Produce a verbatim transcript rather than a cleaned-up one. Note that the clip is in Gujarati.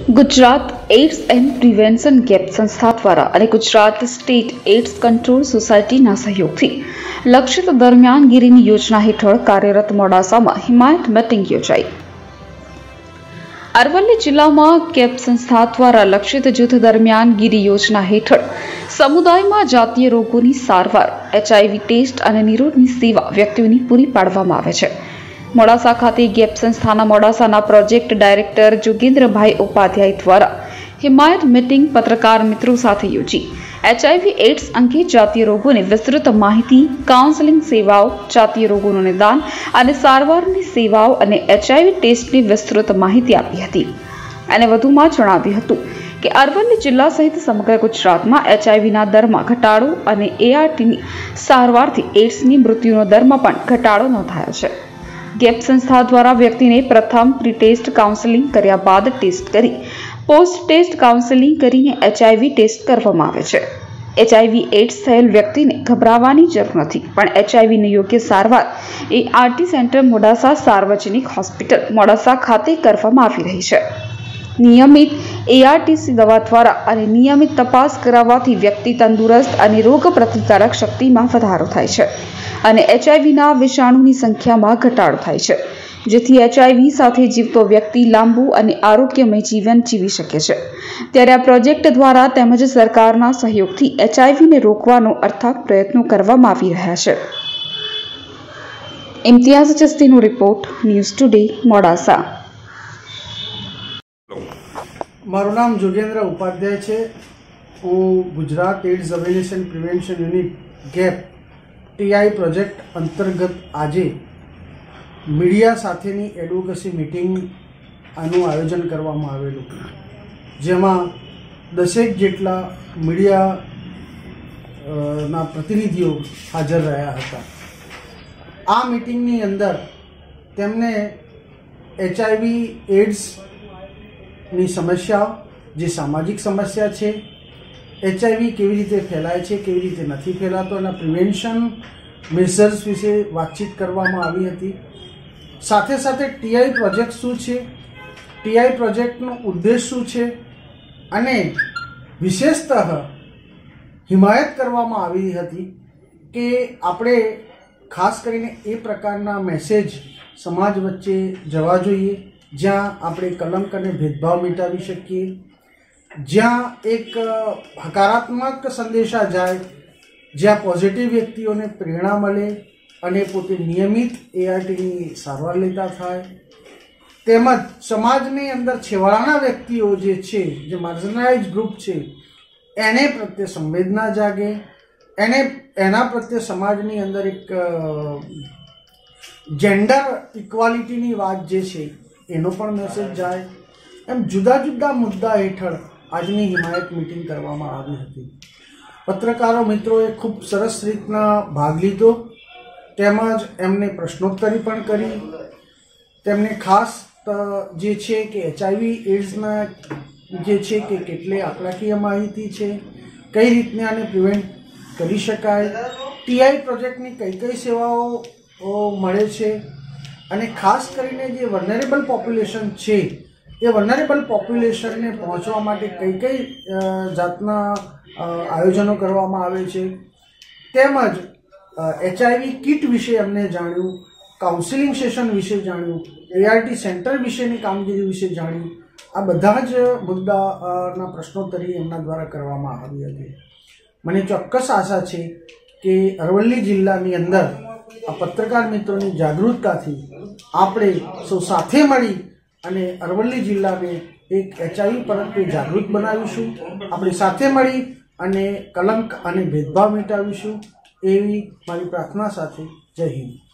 Gujarat AIDS and prevention GAP સંસ્થા દ્વારા અને ગુજરાત સ્ટેટ એઇડ્સ કંટ્રોલ સોસાયટીના સહયોગથી લક્ષિત દરમિયાનગીરીની યોજના હેઠળ કાર્યરત મોડાસામાં હિમાયત મીટિંગ યોજાઈ। અરવલ્લી જિલ્લામાં કેપ સંસ્થા દ્વારા લક્ષિત જૂથ દરમિયાનગીરી યોજના હેઠળ સમુદાયમાં જાતીય રોગોની સારવાર, એચઆઈવી ટેસ્ટ અને નિરોધની સેવા વ્યક્તિઓને પૂરી પાડવામાં આવે છે। મોડાસા ખાતે ગેપ સંસ્થાના મોડાસાના પ્રોજેક્ટ ડાયરેક્ટર જોગેન્દ્રભાઈ ઉપાધ્યાય દ્વારા હિમાયત મીટિંગ પત્રકાર મિત્રો સાથે યોજી એચઆઈવી એઇડ્સ અંગે જાતીય રોગોની વિસ્તૃત માહિતી, કાઉન્સેલિંગ સેવાઓ, જાતીય રોગોનું નિદાન અને સારવારની સેવાઓ અને એચઆઈવી ટેસ્ટની વિસ્તૃત માહિતી આપી હતી। અને વધુમાં જણાવ્યું હતું કે અરવલ્લી જિલ્લા સહિત સમગ્ર ગુજરાતમાં એચઆઈવીના દરમાં ઘટાડો અને એઆરટીની સારવારથી એઇડ્સની મૃત્યુનો દરમાં પણ ઘટાડો નોંધાયો છે। ગેપ સંસ્થા દ્વારા વ્યક્તિને પ્રથમ પ્રી ટેસ્ટ કાઉન્સેલિંગ કર્યા બાદ ટેસ્ટ કરી પોસ્ટ ટેસ્ટ કાઉન્સેલિંગ કરીને એચઆઈવી ટેસ્ટ કરવામાં આવે છે। એચઆઈવી એઇડ્સ થયેલ વ્યક્તિને ગભરાવાની જરૂર નથી, પણ એચઆઈવીની યોગ્ય સારવાર એ આરટી સેન્ટર મોડાસા સાર્વજનિક હોસ્પિટલ મોડાસા ખાતે કરવામાં આવી રહી છે। નિયમિત એઆરટીસી દવા દ્વારા અને નિયમિત તપાસ કરાવવાથી વ્યક્તિ તંદુરસ્ત અને રોગ પ્રતિકારક શક્તિમાં વધારો થાય છે અને એચઆઈવીના વિષાણુની સંખ્યામાં ઘટાડો થાય છે, જેથી એચઆઈવી સાથે જીવતો વ્યક્તિ લાંબુ અને આરોગ્યમય જીવન જીવી શકે છે। ત્યારે આ પ્રોજેક્ટ દ્વારા તેમજ સરકારના સહયોગથી એચઆઈવીને રોકવાનો અર્થાત પ્રયત્નો કરવામાં આવી રહ્યા છે। ઇમ્તિયાઝ ચસ્તીનો રિપોર્ટ, ન્યૂઝ ટુડે, મોડાસા। મારું નામ જોગેન્દ્ર ઉપાધ્યાય છે। હું Gujarat AIDS awareness and prevention unit GAP TI project અંતર્ગત આજે મીડિયા સાથેની એડવોકેસી મિટિંગ આનું આયોજન કરવામાં આવેલું, જેમાં દસેક જેટલા મીડિયાના પ્રતિનિધિઓ હાજર રહ્યા હતા। આ મિટિંગની અંદર તેમને એચઆઈવી એઇડ્સની સમસ્યાઓ, જે સામાજિક સમસ્યા છે, એચઆઈવી કેવી રીતે ફેલાય છે, કેવી રીતે નથી ફેલાતો, એના પ્રિવેન્શન મેઝર્સ વિશે વાતચીત કરવામાં આવી હતી। સાથે સાથે ટીઆઈ પ્રોજેક્ટ શું છે, ટીઆઈ પ્રોજેક્ટનો ઉદ્દેશ શું છે અને વિશેષતઃ હિમાયત કરવામાં આવી હતી કે આપણે ખાસ કરીને એ પ્રકારના મેસેજ સમાજ વચ્ચે જવા જોઈએ જ્યાં આપણે કલંક અને ભેદભાવ મિટાવી શકીએ, જ્યાં એક હકારાત્મક સંદેશા જાય, જ્યાં પોઝિટિવ વ્યક્તિઓને પ્રેરણા મળે અને પોતે નિયમિત એઆરટીની સારવાર લેતા થાય, તેમજ સમાજની અંદર છેવાડાના વ્યક્તિઓ જે છે, જે માર્જિનલાઇઝ ગ્રુપ છે, એને પ્રત્યે સંવેદના જાગે, એને એના પ્રત્યે સમાજની અંદર એક જેન્ડર ઇક્વાલિટીની વાત જે છે એનો પણ મેસેજ જાય। એમ જુદા જુદા મુદ્દા હેઠળ આજની હિમાયત મિટિંગ કરવામાં આવી હતી। પત્રકારો મિત્રોએ ખૂબ સરસ રીતના ભાગ લીધો, તેમજ એમને પ્રશ્નોત્તરી પણ કરી। તેમને ખાસ જે છે કે એચઆઈવી એઇડ્સના જે છે કે કેટલી આંકડાકીય માહિતી છે, કઈ રીતના આને પ્રિવેન્ટ કરી શકાય, ટીઆઈ પ્રોજેક્ટની કઈ કઈ સેવાઓ મળે છે અને ખાસ કરીને જે વલ્નરેબલ પોપ્યુલેશન છે એ વલ્નરેબલ પોપ્યુલેશનને પહોંચવા માટે કઈ કઈ જાતના આયોજનો કરવામાં આવે છે, તેમજ એચઆઈવી કિટ વિશે અમને જાણ્યું, કાઉન્સિલિંગ સેશન વિશે જાણ્યું, એઆરટી સેન્ટર વિશેની કામગીરી વિશે જાણ્યું। આ બધા જ મુદ્દાના પ્રશ્નોત્તરી એમના દ્વારા કરવામાં આવી હતી। મને ચોક્કસ આશા છે કે અરવલ્લી જિલ્લાની અંદર આ પત્રકાર મિત્રોની જાગૃતતાથી આપણે સૌ સાથે મળી અને અરવલ્લી જિલ્લાને એક એચઆઈવી પ્રત્યે જાગૃત બનાવીશું। આપણે સાથે મળી અને કલંક અને ભેદભાવ મિટાવીશું, એવી મારી પ્રાર્થના સાથે જય હિન્દ।